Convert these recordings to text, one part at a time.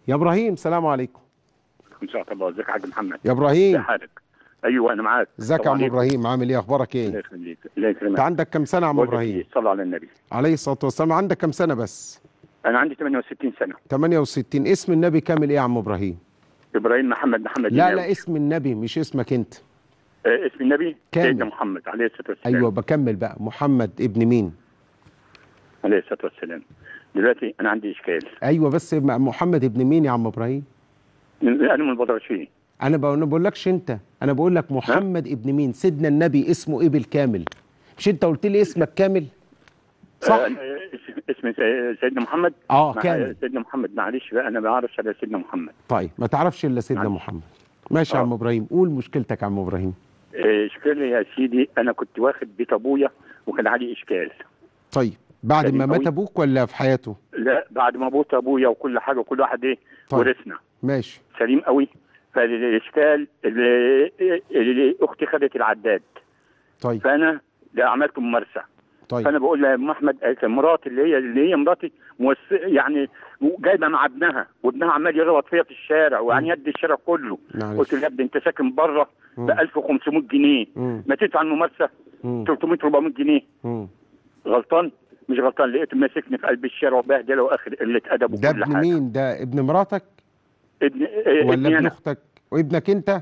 يا ابراهيم سلام عليكم. ان شاء الله. ازيك يا حاج محمد؟ يا ابراهيم. ازي حالك؟ ايوه انا معاك. ازيك يا عم ابراهيم، عامل ايه، اخبارك الله ايه؟ يخليك. الله انت يكرمك. عندك كام سنه يا عم بقول لك ابراهيم؟ ايه، صلوا على النبي. عليه الصلاه والسلام. عندك كام سنه بس؟ انا عندي 68 سنه. 68. اسم النبي كامل ايه يا عم ابراهيم؟ ابراهيم محمد لا الناوي. لا، اسم النبي مش اسمك انت. اسم النبي سيدنا كامل. محمد عليه الصلاه والسلام. ايوه بكمل بقى، محمد ابن مين؟ عليه الصلاه والسلام. دلوقتي انا عندي اشكال. ايوه بس محمد ابن مين يا عم ابراهيم؟ انا من البدرشين. انا ما بقولكش انت، انا بقول لك ها؟ محمد ابن مين؟ سيدنا النبي اسمه ايه بالكامل؟ مش انت قلت لي اسمك كامل؟ صح. اسم سيدنا محمد. كامل. سيدنا محمد، معلش بقى انا ما بعرفش على سيدنا محمد. طيب ما تعرفش الا سيدنا معلش. محمد. ماشي يا عم ابراهيم، قول مشكلتك يا عم ابراهيم. اشكالي يا سيدي، انا كنت واخد بيت ابويا وكان عليه اشكال. طيب بعد ما مات قوي. ابوك ولا في حياته؟ لا، بعد ما موت ابويا وكل حاجه وكل واحد طيب. ورثنا. ماشي. سليم قوي. فالاشكال اللي اختي خدت العداد. طيب. فانا عملت ممارسه. طيب. فانا بقول لها يا ام احمد، قالت لي مراتي اللي هي مراتي يعني جايبه مع ابنها، وابنها عمال يغلط فيا في الشارع وعن يد الشارع كله. قلت له يا ابني انت ساكن بره ب 1500 جنيه، ما تدفع الممارسه 300 400 جنيه. غلطان؟ مش غلطان. لقيته ماسكني في قلب الشارع وبهدله واخر قله ادب وكل حاجه. ده ابن مين؟ ده ابن مراتك ابن ولا ابن أنا. اختك وابنك انت؟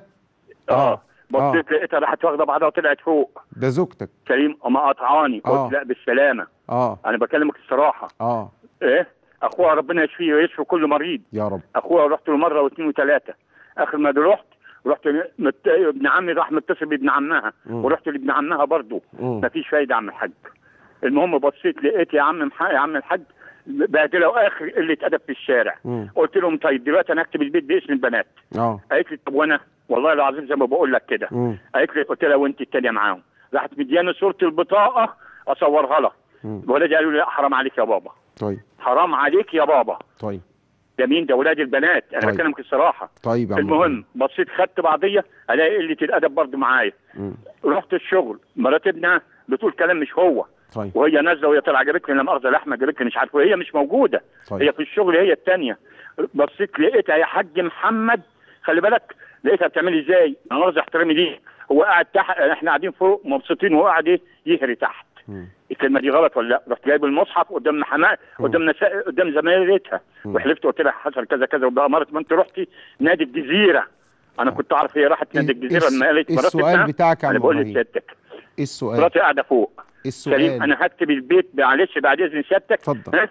بصيت لقيتها راحت واخده بعضها وطلعت فوق. ده زوجتك. كريم اما قطعاني. قلت لا بالسلامه. انا بكلمك الصراحه. ايه اخوها ربنا يشفيه ويشفي كل مريض يا رب. اخوها رحت له مره واثنين وثلاثه. اخر ما رحت ابن عمي راح متصل بابن عمها ورحت لابن عمها برضه. مفيش فايده يا عم الحاج. المهم بصيت لقيت يا عم الحاج بهدله واخر قله ادب في الشارع. قلت لهم طيب دلوقتي انا اكتب البيت باسم البنات. قالت لي طب وانا والله العظيم زي ما بقول لك كده. قالت لي، قلت لها وانت التانيه معاهم. راحت مدياني صوره البطاقه اصورها لها. ولادي قالوا لي لا حرام عليك يا بابا. طيب. حرام عليك يا بابا. طيب. ده مين؟ ده ولاد البنات. انا طيب. بكلمك الصراحه. طيب. المهم بصيت خدت بعضيه الاقي قله الادب برضه معايا. رحت الشغل، مرات ابنها بتقول كلام مش هو. طيب. وهي نازله وهي طالعه جابت لي لا مؤاخذه لحمه، جابت لي مش عارف، وهي مش موجوده. طيب. هي في الشغل هي الثانيه. بصيت لقيتها يا حاج محمد خلي بالك، لقيتها بتعمل ازاي؟ انا واخد احترامي ليه. هو قاعد تحت، احنا قاعدين فوق مبسوطين وهو قاعد يهري تحت. الكلمه دي غلط ولا لا؟ رحت جايب المصحف قدام قدام زميلتها وحلفت قلت لها حصل كذا كذا وبأمارة ما انت رحتي نادي الجزيره. انا كنت عارف هي راحت نادي الجزيره لما قالت مراتي. السؤال بتاعك يا عم انا بقول ابراهيم لسيادتك ايه السؤال؟ مراتي قاعده فوق. السؤال سليم، انا هكتب البيت معلش بعد اذن سيادتك. اتفضل.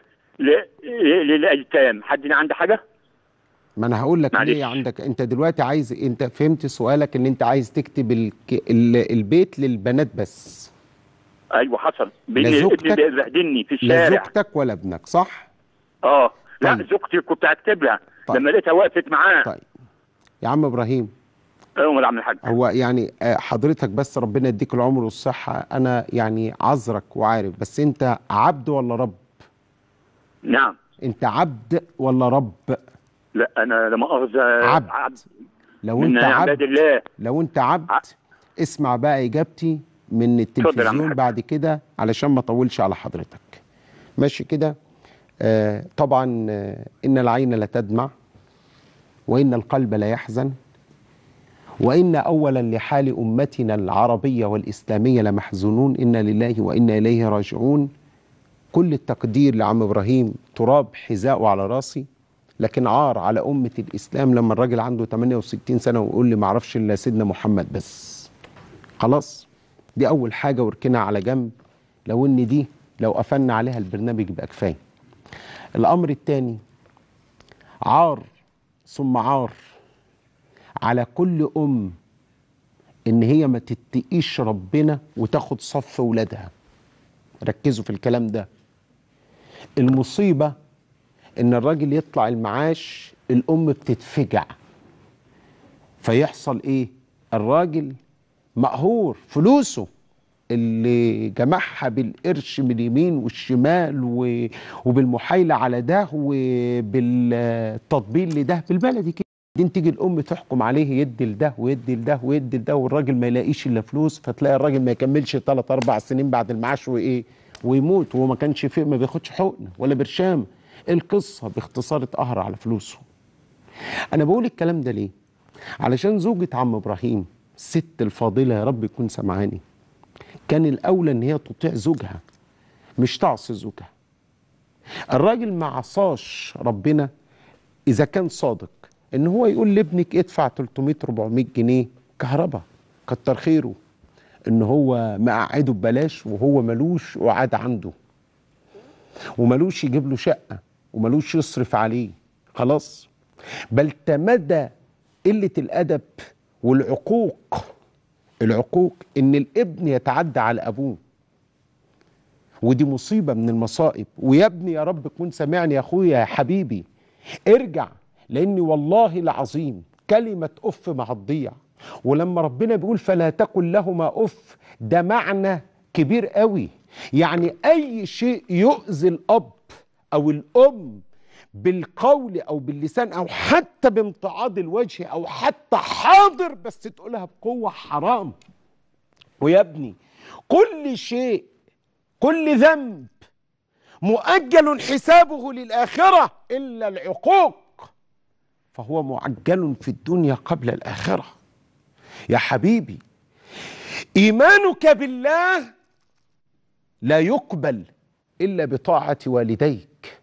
للايتام. حد عنده حاجه؟ ما انا هقول لك معلش. ليه عندك. انت دلوقتي عايز، انت فهمت سؤالك ان انت عايز تكتب البيت للبنات بس. ايوه حصل. لزوجتك؟ ابني بيبهدلني في الشارع. لا زوجتك ولا ابنك صح؟ لا طيب. زوجتي كنت هكتب لها. طيب. لما لقيتها وقفت معاه. طيب يا عم ابراهيم. ايوه يا عم الحاج. هو يعني حضرتك بس ربنا يديك العمر والصحة، انا يعني عذرك وعارف، بس انت عبد ولا رب؟ نعم. انت عبد ولا رب؟ لا انا لا مؤاخذه عبد. لو انت عبد الله. لو انت عبد اسمع بقى اجابتي من التلفزيون بعد كده علشان ما اطولش على حضرتك. ماشي كده؟ طبعا ان العين لا تدمع وان القلب لا يحزن وان اولا لحال امتنا العربيه والاسلاميه لمحزونون، انا لله وانا اليه راجعون. كل التقدير لعم ابراهيم، تراب حذاءه على راسي، لكن عار على أمة الإسلام لما الراجل عنده 68 سنة ويقول لي ما اعرفش إلا سيدنا محمد بس. خلاص دي أول حاجة واركنها على جنب، لو إن دي لو قفلنا عليها البرنامج يبقى كفاية. الأمر الثاني، عار ثم عار على كل أم إن هي ما تتقيش ربنا وتاخد صف ولادها. ركزوا في الكلام ده. المصيبة ان الراجل يطلع المعاش الام بتتفجع، فيحصل ايه؟ الراجل مقهور فلوسه اللي جمعها بالقرش من اليمين والشمال وبالمحايله على ده وبالتطبيل لده بالبلدي كده. بعدين تيجي الام تحكم عليه يدي لده ويدي لده ويدي لده، والراجل ما يلاقيش الا فلوس، فتلاقي الراجل ما يكملش 3 4 سنين بعد المعاش ويموت، وهو ما كانش فيه، ما بياخدش حقنه ولا برشام. القصة باختصار اتقهر على فلوسه. انا بقول الكلام ده ليه؟ علشان زوجة عم ابراهيم الست الفاضلة، يا رب يكون سمعاني، كان الاولى ان هي تطيع زوجها مش تعصي زوجها. الراجل ما عصاش ربنا اذا كان صادق ان هو يقول لابنك ادفع 300 400 جنيه كهرباء، كتر خيره ان هو مقعده ببلاش وهو ملوش وقعد عنده، وملوش يجيب له شقه، وملوش يصرف عليه، خلاص. بل تمدى قله الادب والعقوق، العقوق ان الابن يتعدى على ابوه، ودي مصيبه من المصائب. ويا ابني يا رب كون سامعني يا اخويا يا حبيبي، ارجع، لاني والله العظيم كلمه اف ما هتضيع. ولما ربنا بيقول فلا تقل لهما اف، ده معنى كبير قوي. يعني اي شيء يؤذي الاب او الام بالقول او باللسان او حتى بامتعاض الوجه او حتى حاضر بس تقولها بقوه، حرام. ويا ابني كل شيء، كل ذنب مؤجل حسابه للآخرة إلا العقوق، فهو معجل في الدنيا قبل الآخرة. يا حبيبي، إيمانك بالله لا يقبل إلا بطاعة والديك،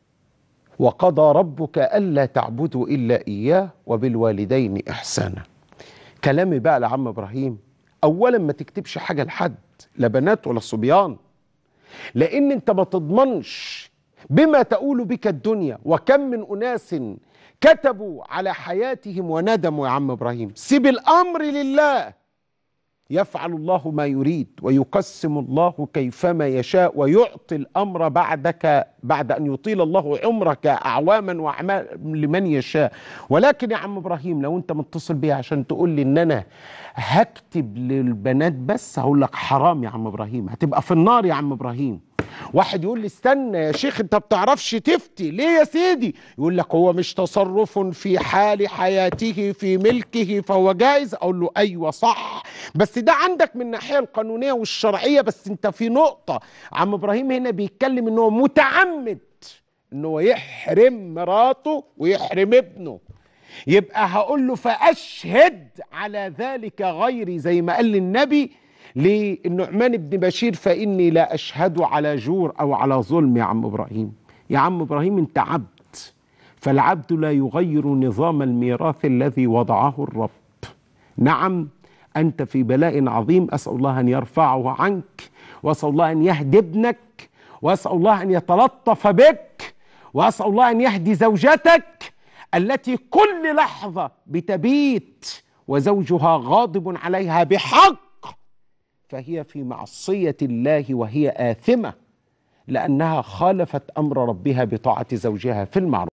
وقضى ربك ألا تعبدوا إلا إياه وبالوالدين إحسانا. كلامي بقى لعم إبراهيم، أولا ما تكتبش حاجة لحد، لا بنات ولا صبيان، لأن أنت ما تضمنش بما تقول بك الدنيا. وكم من أناس كتبوا على حياتهم وندموا. يا عم إبراهيم سيب الأمر لله، يفعل الله ما يريد ويقسم الله كيفما يشاء ويعطي الأمر بعدك بعد أن يطيل الله عمرك أعواما وأعمال لمن يشاء. ولكن يا عم إبراهيم لو أنت متصل بي عشان تقول لي إن أنا هكتب للبنات بس، هقول لك حرام يا عم إبراهيم، هتبقى في النار يا عم إبراهيم. واحد يقول لي استنى يا شيخ انت بتعرفش تفتي ليه يا سيدي؟ يقول لك هو مش تصرف في حال حياته في ملكه فهو جائز؟ اقول له ايوه صح، بس ده عندك من الناحيه القانونيه والشرعيه. بس انت في نقطه، عم ابراهيم هنا بيتكلم ان هو متعمد ان هو يحرم مراته ويحرم ابنه، يبقى هقول له فاشهد على ذلك غيري، زي ما قال النبي للنعمان بن بشير فإني لا أشهد على جور أو على ظلم. يا عم إبراهيم، يا عم إبراهيم أنت عبد، فالعبد لا يغير نظام الميراث الذي وضعه الرب. نعم أنت في بلاء عظيم، أسأل الله أن يرفعه عنك، وأسأل الله أن يهدي ابنك، وأسأل الله أن يتلطف بك، وأسأل الله أن يهدي زوجتك التي كل لحظة بتبيت وزوجها غاضب عليها بحق، فهي في معصية الله وهي آثمة لأنها خالفت أمر ربها بطاعة زوجها في المعروف.